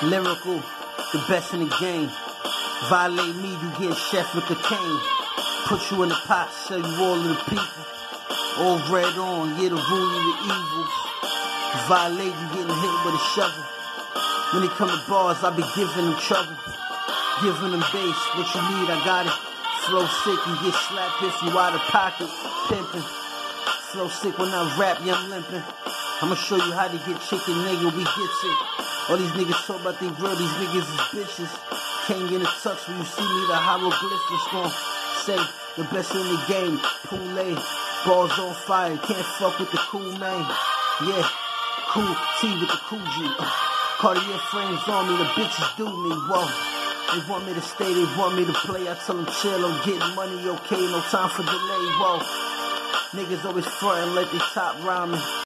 Lyrical, the best in the game. Violate me, you get chef with the cane. Put you in the pot, sell you all of the people. All red on, yeah, the rule of the evils. Violate, you getting hit with a shovel. When it come to bars, I be giving them trouble. Giving them bass, what you need, I got it. Flow sick, you get slapped if you out of pocket. Pimpin'. Flow sick when I rap, yeah, I'm limping. I'ma show you how to get chicken, nigga, we gets it. All these niggas talk about they real, these niggas is bitches. Can't get in touch when you see me, the hieroglyphics gon' say the best in the game. Poulet, balls on fire, can't fuck with the cool man. Yeah, cool T with the cool G. Cartier frames on me, the bitches do me, whoa. They want me to stay, they want me to play. I tell them chill, I'm getting money, okay, no time for delay, whoa. Niggas always frontin' like they top rhyming.